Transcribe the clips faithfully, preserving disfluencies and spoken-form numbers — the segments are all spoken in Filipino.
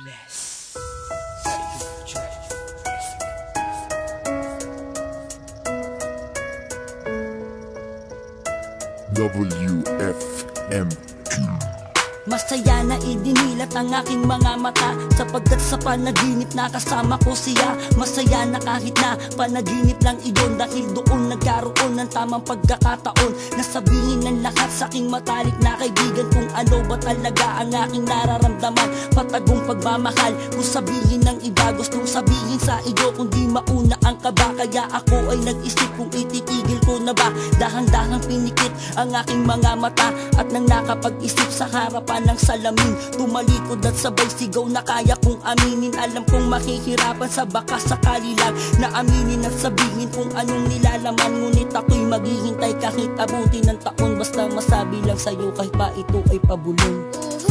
Bless. W F M Q. Masaya na idinilat ang aking mga mata, sapagkat sa panaginip nakasama ko siya. Masaya na kahit na panaginip lang iyon, dahil doon nagkaroon ng tamang pagkakataon na sabihin ng lahat sa aking matalik na kaibigan kung ano ba talaga ang aking nararamdaman. Patagong pagmamahal, kung sabihin ng iba gustong sabihin sa iyo, kundi mauna ang kaba. Kaya ako ay nag-isip kung ititigil ko na ba. Dahang-dahang pinikit ang aking mga mata, at nang nakapag-isip sa harapan ng salamin, tumalikod at sabay sigaw na kaya kong aminin. Alam kong mahihirapan sa baka sakali lang na aminin at sabihin kung anong nilalaman, ngunit ako'y maghihintay kahit abuti ng taon, basta masabi lang sa'yo kahit pa ito ay pabulong.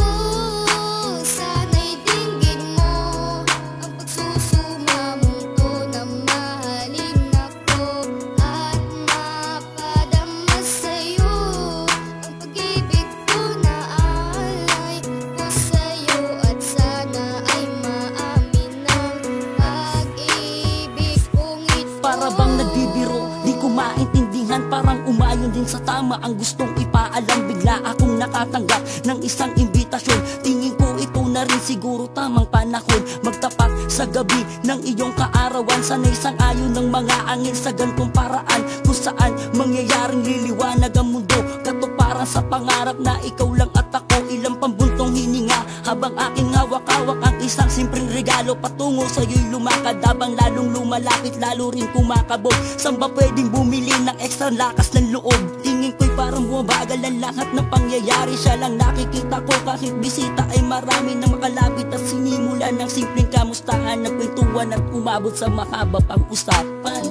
Bang nagbibiro, di ko maintindihan, parang umayon din sa tama ang gustong ipaalam. Bigla akong nakatanggap ng isang imbitasyon, tingin ko ito na rin siguro tamang panahon. Magtapat sa gabi ng iyong kaarawan, sana'y sang-ayon ng mga angin sa gantong paraan, kung saan mangyayaring liliwanag ang mundo, katuparan sa pangarap na ikaw lang at ako. Ilang pambuntong hininga habang aking hawak-hawak ang isang simpleng regalo, patungo sa'yo'y lumakad habang lalong lumalapit, lalo rin kumakabog. Saan ba pwedeng bumili ng ekstra lakas ng loob? Tingin ko'y parang bumabagal ang lahat ng pangyayari. Siya lang nakikita ko kahit bisita ay marami na makalapit, at sinimulan ng simpleng kamustahan, nagkwentuhan at umabot sa mahaba pang usapan.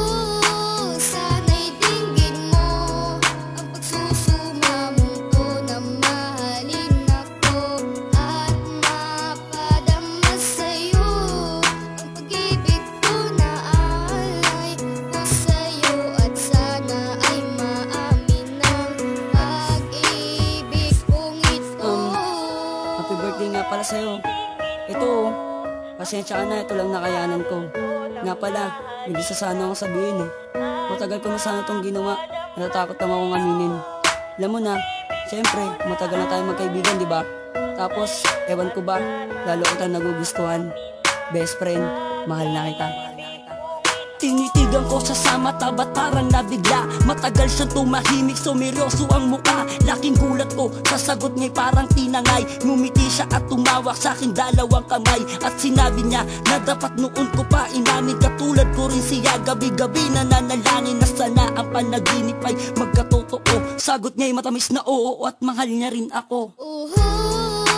Nga pala sa'yo, ito, pasensya ka na, ito lang nakayanan ko. Nga pala, hindi sa sana akong sabihin eh. Matagal ko na sana itong ginawa, natatakot naman akong aminin. Alam mo na, siyempre, matagal na tayo magkaibigan, di ba? Tapos, ewan ko ba, lalo kita nagugustuhan. Best friend, mahal na kita. Tinitigan ko sa samata, ba't parang nabigla? Matagal siyang tumahimik, sumeryoso ang muka. Laking gulat ko, sa sagot niya'y parang tinangay. Ngumiti siya at tumawak sa aking dalawang kamay, at sinabi niya na dapat noon ko pa inamin. Katulad ko rin siya, gabi-gabi nananalangin na sana ang panaginip ay magkatotoo. Sagot niya'y matamis na oo, at mahal niya rin ako. Uhu.